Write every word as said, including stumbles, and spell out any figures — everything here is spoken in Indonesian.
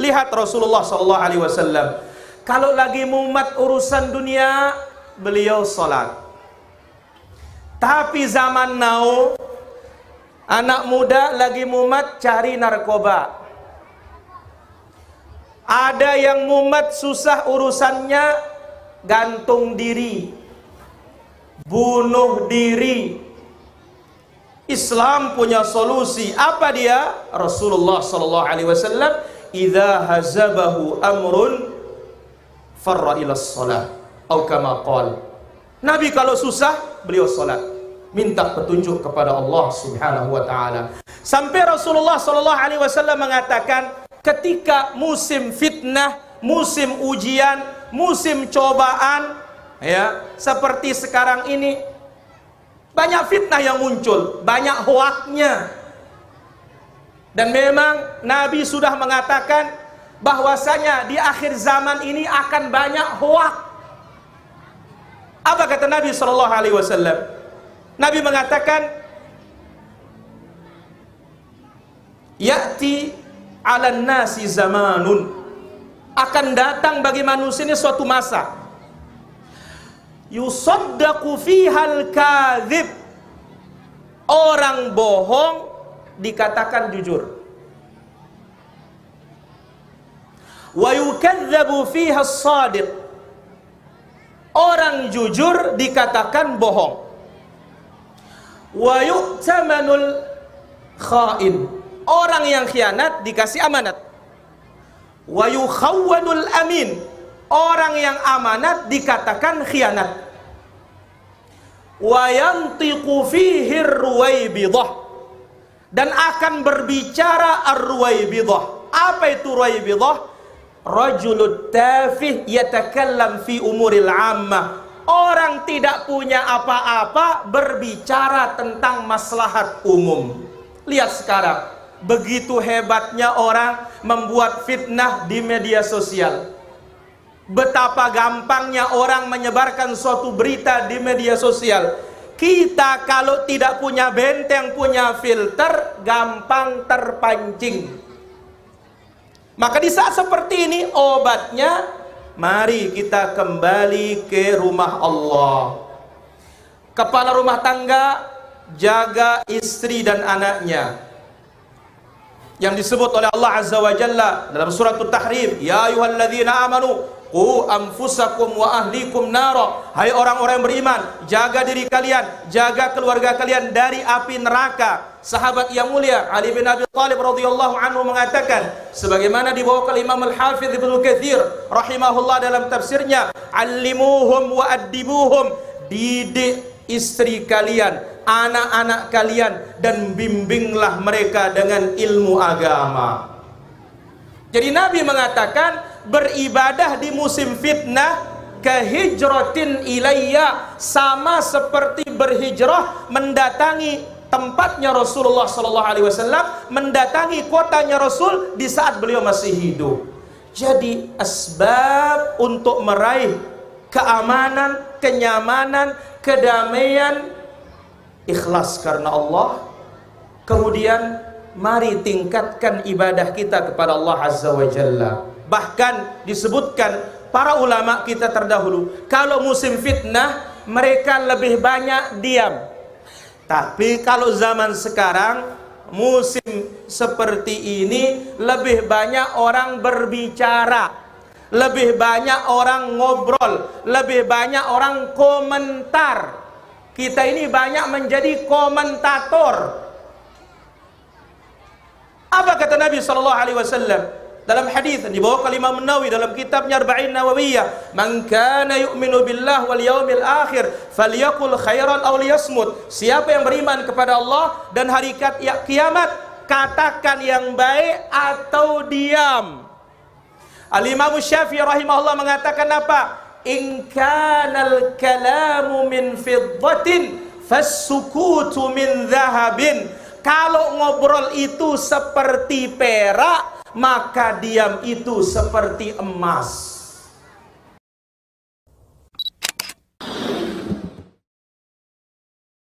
Lihat Rasulullah Shallallahu Alaihi Wasallam, kalau lagi mumet urusan dunia, beliau sholat. Tapi zaman now, anak muda lagi mumet cari narkoba. Ada yang mumet susah urusannya, gantung diri, bunuh diri. Islam punya solusi. Apa dia? Rasulullah Sallallahu Alaihi Wasallam, "Idza hazabahu amrun farra ila shalah," atau kama qala. Nabi kalau susah, beliau salat, minta petunjuk kepada Allah Subhanahu wa taala. Sampai Rasulullah Sallallahu Alaihi Wasallam mengatakan, ketika musim fitnah, musim ujian, musim cobaan, ya, seperti sekarang ini, banyak fitnah yang muncul, banyak hoaknya. Dan memang Nabi sudah mengatakan bahwasanya di akhir zaman ini akan banyak hoak. Apa kata Nabi Shallallahu Alaihi Wasallam? Nabi mengatakan, ya'ti 'alan nasi zamanun, akan datang bagi manusia ini suatu masa, yusaddaqu fihal kadhib, orang bohong dikatakan jujur, wa yukadzabu fihas shadiq, orang jujur dikatakan bohong, wa yu'tamanul khain, orang yang khianat dikasih amanat, wa yukhawwanul amin, orang yang amanat dikatakan khianat, wa yantiqu fihi ar-ruwaybidah, dan akan berbicara ar-ruwaybidah. Apa itu ruwaybidah? Rajulut tafih yatakallam fi umuril ammah, orang tidak punya apa-apa berbicara tentang maslahat umum. Lihat sekarang, begitu hebatnya orang membuat fitnah di media sosial. Betapa gampangnya orang menyebarkan suatu berita di media sosial. Kita kalau tidak punya benteng, punya filter, gampang terpancing. Maka di saat seperti ini, obatnya, mari kita kembali ke rumah Allah. Kepala rumah tangga, jaga istri dan anaknya, yang disebut oleh Allah Azza wa Jalla dalam surat At-Tahrim, ya ayyuhalladzina amanu qu anfusakum wa ahlikum nara, hai orang-orang yang beriman, jaga diri kalian, jaga keluarga kalian dari api neraka. Sahabat yang mulia Ali bin Abi Thalib radhiyallahu anhu mengatakan, sebagaimana dibawa oleh Imam Al-Hafidz Ibnu Katsir rahimahullah dalam tafsirnya, allimuhum wa addibuhum, didik istri kalian, anak-anak kalian, dan bimbinglah mereka dengan ilmu agama. Jadi Nabi mengatakan, beribadah di musim fitnah kahijratin ilayya, sama seperti berhijrah mendatangi tempatnya Rasulullah Sallallahu Alaihi Wasallam, mendatangi kotanya Rasul di saat beliau masih hidup. Jadi asbab untuk meraih keamanan, kenyamanan, kedamaian, ikhlas karena Allah. Kemudian mari tingkatkan ibadah kita kepada Allah Azza wa Jalla. Bahkan disebutkan para ulama kita terdahulu, kalau musim fitnah mereka lebih banyak diam. Tapi kalau zaman sekarang, musim seperti ini, lebih banyak orang berbicara, lebih banyak orang ngobrol, lebih banyak orang komentar. Kita ini banyak menjadi komentator. Apa kata Nabi Sallallahu Alaihi Wasallam dalam hadis yang dibawa oleh Imam Nawawi dalam kitabnya Arba'in Nawawiyah, man kana yu'minu billah wal yaumil akhir falyaqul khairan aw liyasmut, siapa yang beriman kepada Allah dan hari kiamat, katakan yang baik atau diam. Al-Imam Syafi'i rahimahullah mengatakan apa? In kanal kalamu min fiddatin fassukutu min dhahabin, kalau ngobrol itu seperti perak, maka diam itu seperti emas.